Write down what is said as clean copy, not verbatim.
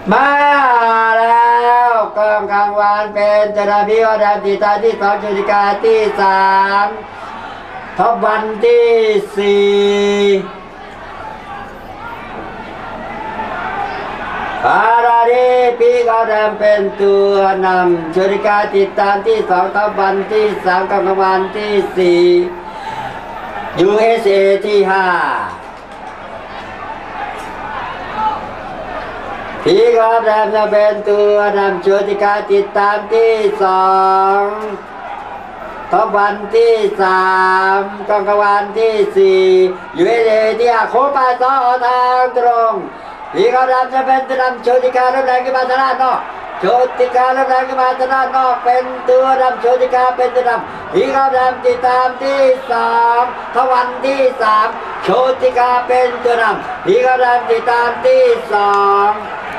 มาแล้วกองกลางวานเป็นจราพิวัดติตาที่2จุติกาที่3ทบวันที่4อาราดีปีกาวดำเป็นตัวนำจุติกาติดตามที่2ทบวันที่3กองกลางวานที่4 USA ที่5พีกอแรมจะเป็นตัวนำโชติกาติดตามที่2ทบวันที่3กองกวานที่4อยู่ในที่โคปาซอทางตรงพีกอแรมจะเป็นตัวนำโชติการับแรงขึ้นมาทางด้านนอกโชติการับแรงขึ้นมาทางด้านนอกเป็นตัวนำโชติกาเป็นตัวนำพีกอแรมติดตามที่2ทบวันที่3โชติกาเป็นตัวนำพีกอแรมติดตามที่2